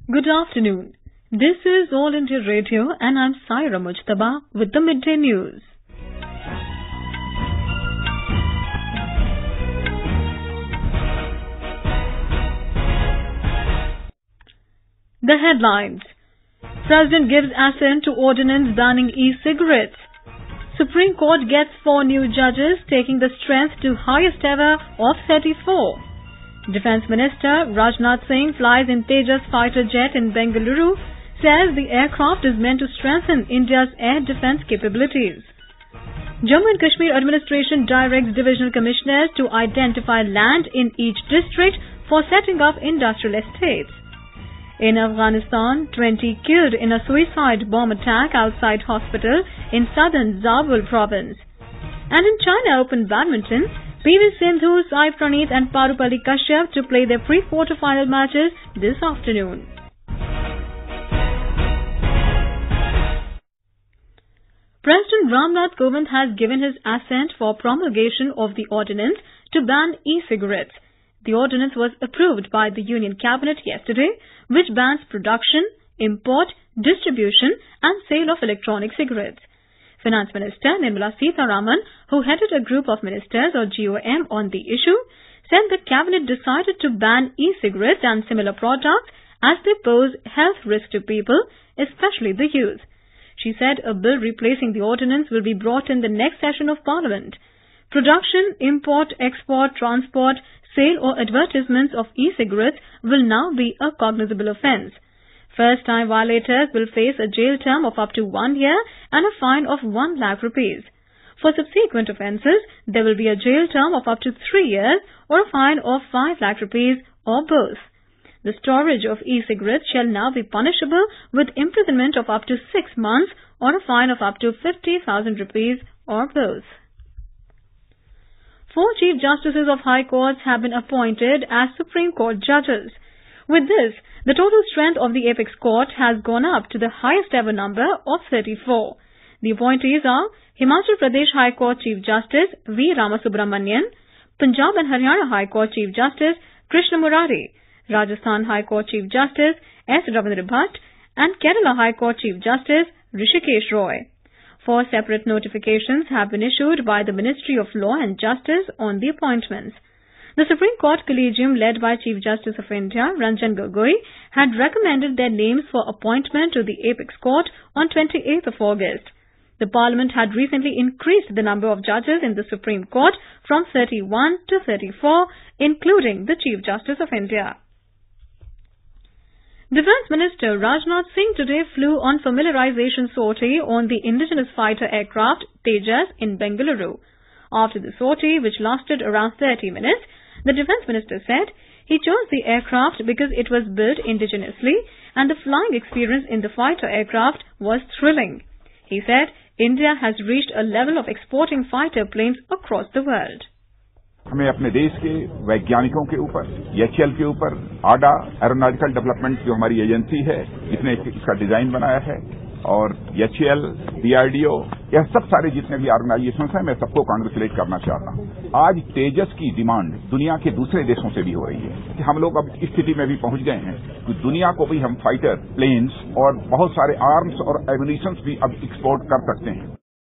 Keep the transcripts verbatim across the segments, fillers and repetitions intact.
Good afternoon. This is All India Radio and I'm Saira Mujtaba with the midday news. The headlines. President gives assent to ordinance banning e-cigarettes. Supreme Court gets four new judges, taking the strength to highest ever of thirty-four. Defence Minister Rajnath Singh flies in Tejas Fighter Jet in Bengaluru, says the aircraft is meant to strengthen India's air defence capabilities. Jammu and Kashmir administration directs Divisional Commissioners to identify land in each district for setting up industrial estates. In Afghanistan, twenty killed in a suicide bomb attack outside hospital in southern Zabul province. And in China Open Badminton, P V Sindhu, Praneeth and Parupalli Kashyap to play their pre-quarterfinal matches this afternoon. President Rajnath Singh has given his assent for promulgation of the ordinance to ban e-cigarettes. The ordinance was approved by the Union Cabinet yesterday, which bans production, import, distribution and sale of electronic cigarettes. Finance Minister Nirmala Sitharaman, who headed a group of ministers or G O M on the issue, said the Cabinet decided to ban e-cigarettes and similar products as they pose health risk to people, especially the youth. She said a bill replacing the ordinance will be brought in the next session of Parliament. Production, import, export, transport, sale or advertisements of e-cigarettes will now be a cognizable offence. First-time violators will face a jail term of up to one year and a fine of one lakh rupees. For subsequent offences, there will be a jail term of up to three years or a fine of five lakh rupees or both. The storage of e-cigarettes shall now be punishable with imprisonment of up to six months or a fine of up to fifty thousand rupees or both. Four Chief Justices of High Courts have been appointed as Supreme Court judges. With this, the total strength of the Apex Court has gone up to the highest ever number of thirty-four. The appointees are Himachal Pradesh High Court Chief Justice V. Ramasubramanian, Punjab and Haryana High Court Chief Justice Krishna Murari, Rajasthan High Court Chief Justice S. Ravindra Bhatt and Kerala High Court Chief Justice Rishikesh Roy. Four separate notifications have been issued by the Ministry of Law and Justice on the appointments. The Supreme Court Collegium, led by Chief Justice of India Ranjan Gogoi, had recommended their names for appointment to the Apex Court on twenty-eighth of August. The Parliament had recently increased the number of judges in the Supreme Court from thirty-one to thirty-four, including the Chief Justice of India. Defence Minister Rajnath Singh today flew on familiarization sortie on the indigenous fighter aircraft Tejas in Bengaluru. After the sortie, which lasted around thirty minutes, the Defence Minister said he chose the aircraft because it was built indigenously and the flying experience in the fighter aircraft was thrilling. He said India has reached a level of exporting fighter planes across the world. हमें अपने देश के वैज्ञानिकों के ऊपर, H A L के ऊपर, आडा aeronautical development जो हमारी एजेंसी है, जिसने इसका डिजाइन बनाया है, और H A L, D R D O, यह सब सारे जितने भी ऑर्गेनाइजेशंस हैं, मैं सबको कांग्रेचुलेट करना चाहता हूं। आज तेजस की डिमांड दुनिया के दूसरे देशों से भी हो रही है कि हम लोग अब इस स्थिति में भी पहुंच गए हैं कि दुनिया को भी हम फाइटर प्लेन्स और बहुत सारे आर्म्स और एम्यूनिशंस भी अब एक्सपोर्ट कर सकते हैं।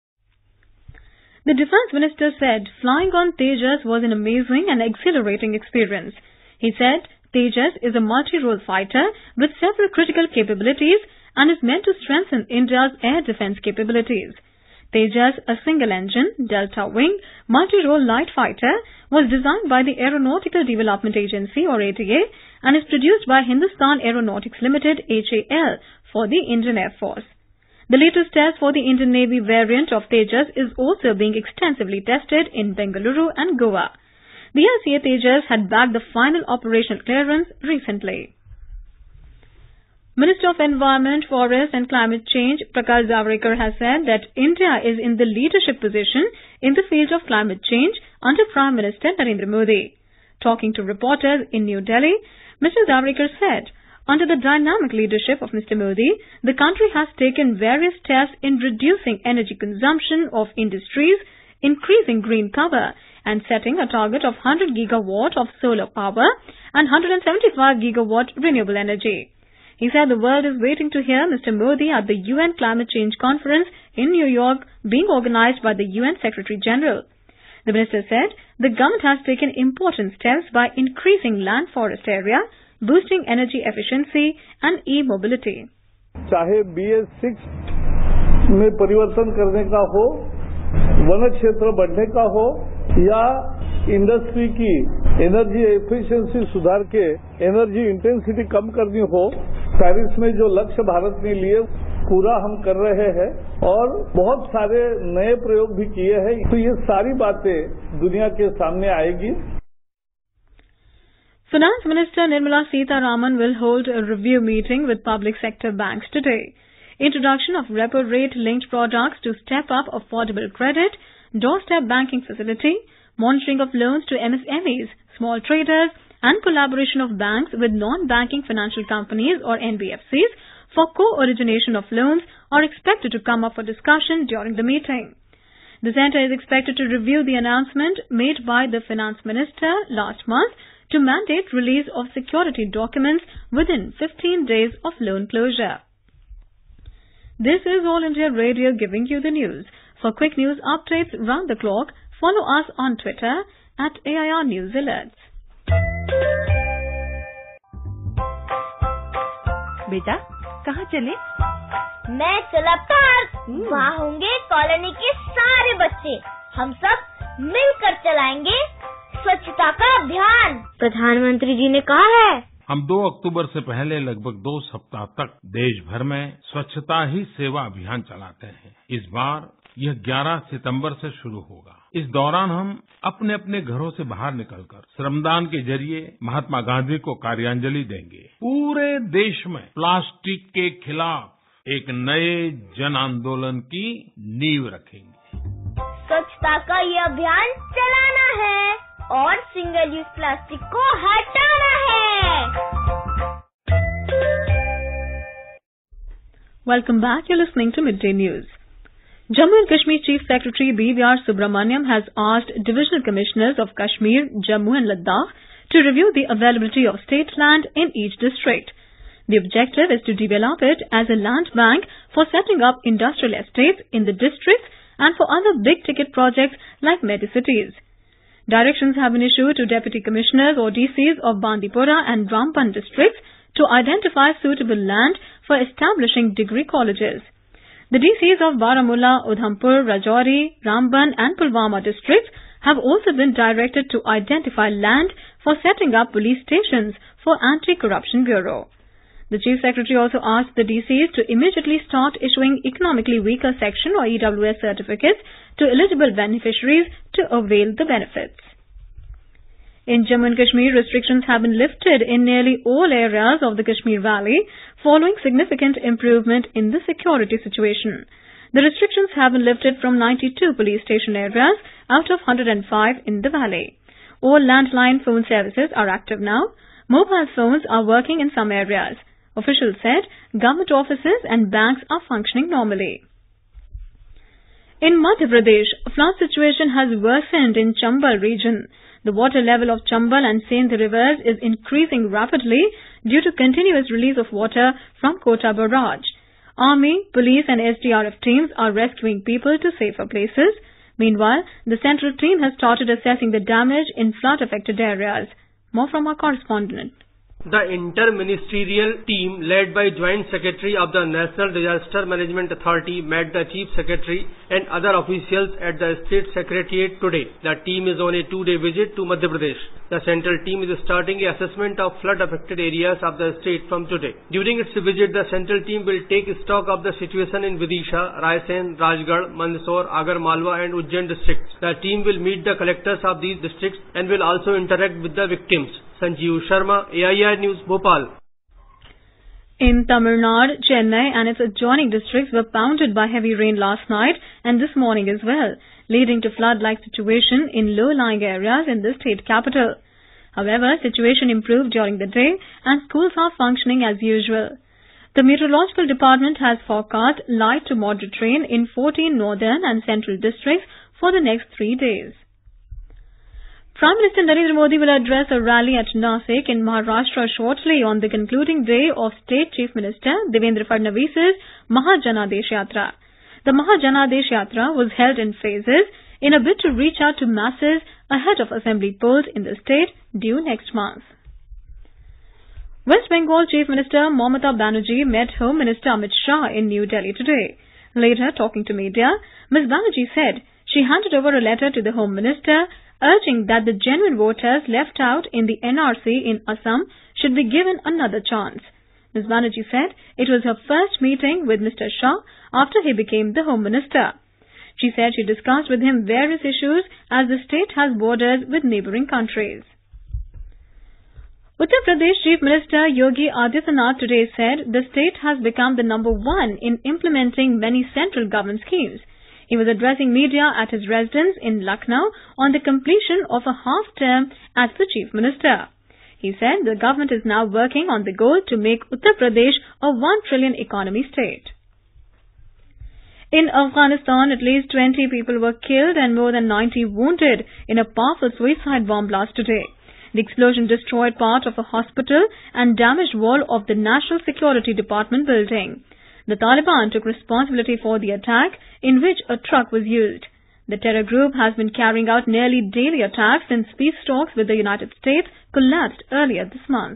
The Defence Minister said flying on Tejas was an amazing and exhilarating experience. He said Tejas is a multi-role fighter with several critical capabilities and is meant to strengthen India's air defence capabilities. Tejas, a single-engine, delta-wing, multi-role light fighter, was designed by the Aeronautical Development Agency or A T A and is produced by Hindustan Aeronautics Limited H A L for the Indian Air Force. The latest test for the Indian Navy variant of Tejas is also being extensively tested in Bengaluru and Goa. The L C A Tejas had bagged the final operational clearance recently. Minister of Environment, Forest and Climate Change Prakash Javadekar has said that India is in the leadership position in the field of climate change under Prime Minister Narendra Modi. Talking to reporters in New Delhi, Mister Javadekar said, under the dynamic leadership of Mister Modi, the country has taken various steps in reducing energy consumption of industries, increasing green cover and setting a target of one hundred gigawatt of solar power and one hundred seventy-five gigawatt renewable energy. He said the world is waiting to hear Mister Modi at the U N Climate Change Conference in New York being organized by the U N Secretary General. The minister said the government has taken important steps by increasing land forest area, boosting energy efficiency and e-mobility. चाहे B S six में परिवर्तन करने का हो, one क्षेत्र बढ़ने का हो या इंडस्ट्री की एनर्जी एफिशिएंसी सुधार के एनर्जी इंटेंसिटी कम करनी हो, पेरिस में जो लक्ष्य भारत ने लिए पूरा हम कर रहे हैं और बहुत सारे नए प्रयोग भी किए हैं, तो ये सारी बातें दुनिया के सामने आएगी. Finance Minister Nirmala Sitharaman will hold a review meeting with public sector banks today. Introduction of repo rate linked products to step up affordable credit, doorstep banking facility, monitoring of loans to M S M Es, small traders, and collaboration of banks with non-banking financial companies or N B F Cs for co-origination of loans are expected to come up for discussion during the meeting. The centre is expected to review the announcement made by the Finance Minister last month to mandate release of security documents within fifteen days of loan closure. This is All India Radio giving you the news. For quick news updates round the clock, follow us on Twitter at A I R News Alerts. बेटा कहाँ चले? मैं चला park. वहाँ होंगे colony के सारे बच्चे. हम सब मिलकर चलाएंगे स्वच्छता का अभियान. प्रधानमंत्री जी ने कहा है हम दो अक्टूबर से पहले लगभग दो सप्ताह तक देश भर में स्वच्छता ही सेवा अभियान चलाते हैं. इस बार यह ग्यारह सितंबर से शुरू होगा. इस दौरान हम अपने अपने घरों से बाहर निकलकर श्रमदान के जरिए महात्मा गांधी को कार्यांजलि देंगे. पूरे देश में प्लास्टिक के खिलाफ एक नए जन आंदोलन की नींव रखेंगे. स्वच्छता का ये अभियान चलाना है और सिंगल यूज प्लास्टिक को हटाना है. Welcome back. You're listening to Midday News. Jammu and Kashmir Chief Secretary B V R Subramaniam has asked Divisional Commissioners of Kashmir, Jammu and Ladakh to review the availability of state land in each district. The objective is to develop it as a land bank for setting up industrial estates in the districts and for other big-ticket projects like megacities. Directions have been issued to Deputy Commissioners or D Cs of Bandipora and Ramban districts to identify suitable land for establishing degree colleges. The D Cs of Baramulla, Udhampur, Rajouri, Ramban and Pulwama districts have also been directed to identify land for setting up police stations for Anti-Corruption Bureau. The Chief Secretary also asked the D Cs to immediately start issuing economically weaker section or E W S certificates to eligible beneficiaries to avail the benefits. In Jammu and Kashmir, restrictions have been lifted in nearly all areas of the Kashmir Valley following significant improvement in the security situation. The restrictions have been lifted from ninety-two police station areas out of one hundred five in the valley. All landline phone services are active now. Mobile phones are working in some areas. Officials said government offices and banks are functioning normally. In Madhya Pradesh, flood situation has worsened in Chambal region. The water level of Chambal and Sindhu rivers is increasing rapidly due to continuous release of water from Kota barrage. Army, police and S D R F teams are rescuing people to safer places. Meanwhile, the central team has started assessing the damage in flood-affected areas. More from our correspondent. The inter-ministerial team led by Joint Secretary of the National Disaster Management Authority met the Chief Secretary and other officials at the State Secretariat today. The team is on a two-day visit to Madhya Pradesh. The central team is starting a assessment of flood-affected areas of the state from today. During its visit, the central team will take stock of the situation in Vidisha, Raisen, Rajgarh, Mandsaur, Agar Malwa and Ujjain districts. The team will meet the collectors of these districts and will also interact with the victims. Sanjeev Sharma, A I R News, Bhopal. In Tamil Nadu, Chennai and its adjoining districts were pounded by heavy rain last night and this morning as well, leading to flood-like situation in low-lying areas in the state capital. However, situation improved during the day and schools are functioning as usual. The Meteorological Department has forecast light to moderate rain in fourteen northern and central districts for the next three days. Prime Minister Narendra Modi will address a rally at Nasik in Maharashtra shortly on the concluding day of State Chief Minister Devendra Fadnavis's Mahajanadesh Yatra. The Mahajanadesh Yatra was held in phases in a bid to reach out to masses ahead of assembly polls in the state due next month. West Bengal Chief Minister Mamata Banerjee met Home Minister Amit Shah in New Delhi today. Later, talking to media, Miz Banerjee said she handed over a letter to the Home Minister urging that the genuine voters left out in the N R C in Assam should be given another chance. Miz Banerjee said it was her first meeting with Mister Shah after he became the Home Minister. She said she discussed with him various issues as the state has borders with neighbouring countries. Uttar Pradesh Chief Minister Yogi Adityanath today said the state has become the number one in implementing many central government schemes. He was addressing media at his residence in Lucknow on the completion of a half-term as the Chief Minister. He said the government is now working on the goal to make Uttar Pradesh a one trillion economy state. In Afghanistan, at least twenty people were killed and more than ninety wounded in a powerful suicide bomb blast today. The explosion destroyed part of a hospital and damaged wall of the National Security Department building. The Taliban took responsibility for the attack, in which a truck was used. The terror group has been carrying out nearly daily attacks since peace talks with the United States collapsed earlier this month.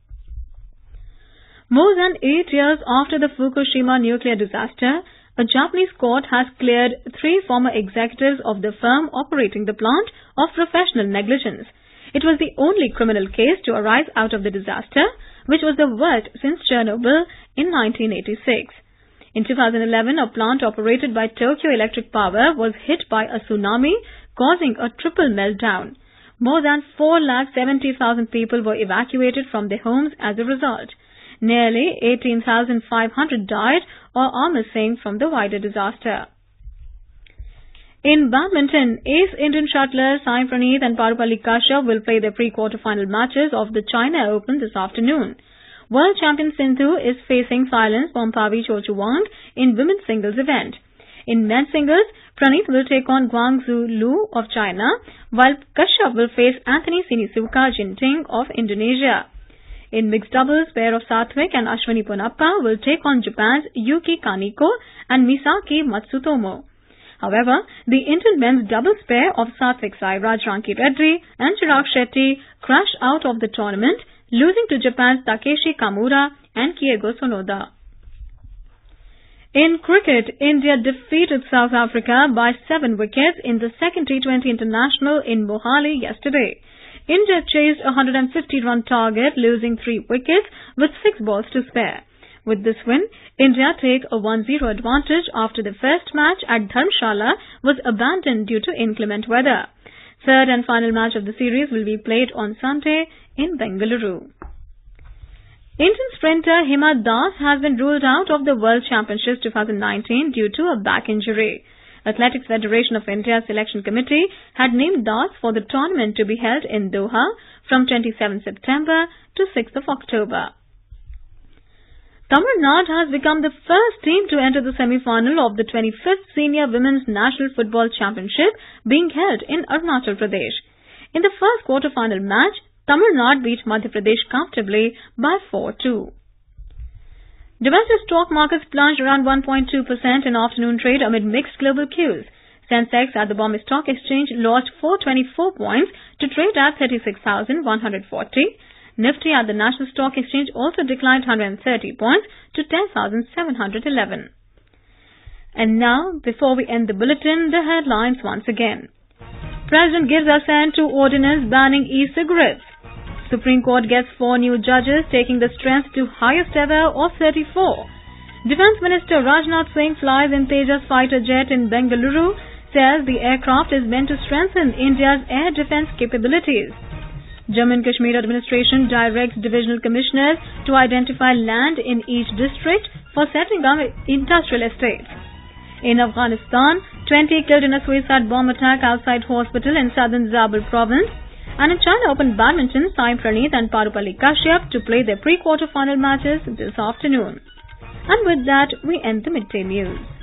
More than eight years after the Fukushima nuclear disaster, a Japanese court has cleared three former executives of the firm operating the plant of professional negligence. It was the only criminal case to arise out of the disaster, which was the worst since Chernobyl in nineteen eighty-six. In two thousand eleven, a plant operated by Tokyo Electric Power was hit by a tsunami, causing a triple meltdown. More than four lakh seventy thousand people were evacuated from their homes as a result. Nearly eighteen thousand five hundred died or are missing from the wider disaster. In badminton, ace Indian shuttlers Praneeth and Parupalli Kashyap will play their pre-quarterfinal matches of the China Open this afternoon. World champion Sindhu is facing Thailand's Pompavi Chochuwang in women's singles event. In men's singles, Praneeth will take on Guangzhou Lu of China, while Kashyap will face Anthony Sinisuka Jinting of Indonesia. In mixed doubles, pair of Sathwik and Ashwini Ponappa will take on Japan's Yuki Kaneko and Misaki Matsutomo. However, the Indian men's doubles pair of Sathwik Sairaj Ranki Reddy and Chirag Shetty crashed out of the tournament, losing to Japan's Takeshi Kamura and Kiego Sonoda. In cricket, India defeated South Africa by seven wickets in the second T twenty International in Mohali yesterday. India chased a one hundred fifty run target, losing three wickets with six balls to spare. With this win, India take a one zero advantage after the first match at Dharamshala was abandoned due to inclement weather. Third and final match of the series will be played on Sunday in Bengaluru. Indian sprinter Hima Das has been ruled out of the World Championships twenty nineteen due to a back injury. Athletics Federation of India Selection Committee had named Das for the tournament to be held in Doha from twenty-seventh September to sixth of October. Tamil Nadu has become the first team to enter the semi-final of the twenty-fifth Senior Women's National Football Championship being held in Arunachal Pradesh. In the first quarter-final match, Tamil Nadu beat Madhya Pradesh comfortably by four two. Domestic stock markets plunged around one point two percent in afternoon trade amid mixed global cues. Sensex at the Bombay Stock Exchange lost four hundred twenty-four points to trade at thirty-six thousand one hundred forty. Nifty at the National Stock Exchange also declined one hundred thirty points to ten thousand seven hundred eleven. And now, before we end the bulletin, the headlines once again. President gives assent to ordinance banning e-cigarettes. Supreme Court gets four new judges, taking the strength to highest ever of thirty-four. Defence Minister Rajnath Singh flies in Tejas Fighter Jet in Bengaluru, says the aircraft is meant to strengthen India's air defence capabilities. Jammu and Kashmir administration directs Divisional Commissioners to identify land in each district for setting up industrial estates. In Afghanistan, twenty killed in a suicide bomb attack outside hospital in southern Zabul province. And in China Open Badminton, Praneeth and Parupalli Kashyap to play their pre-quarterfinal matches this afternoon. And with that, we end the midday news.